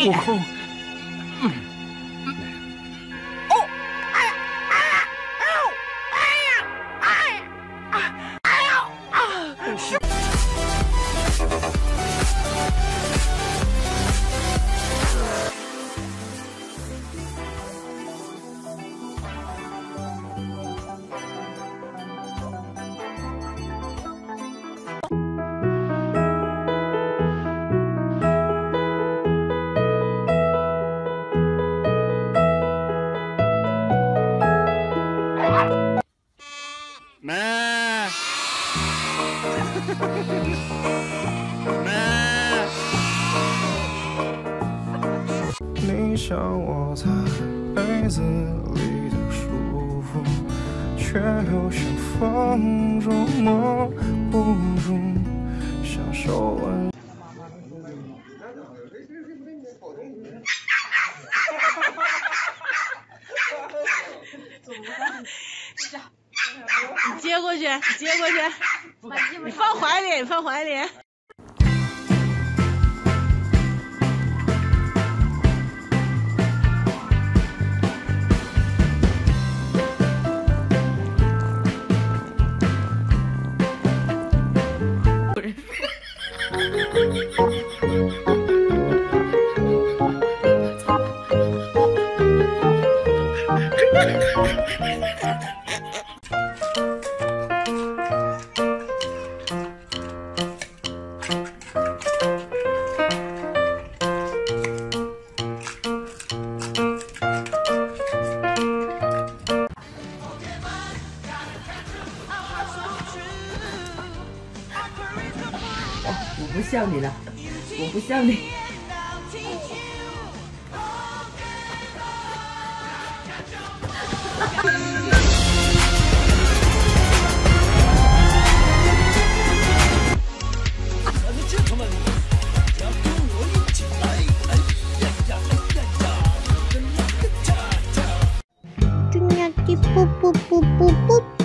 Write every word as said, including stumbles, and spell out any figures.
悟空。嗯。哦，哎呀，哎呀，哎呀，哎呀，哎呀，哎呀，啊！是。 咩？咩？你像我在被子里的舒服，却又像风中模糊中享受温。 你接过去，你接过去，你放怀里，你放怀里。 我不笑你了，我不笑你。 猪鸟的噗噗噗噗噗。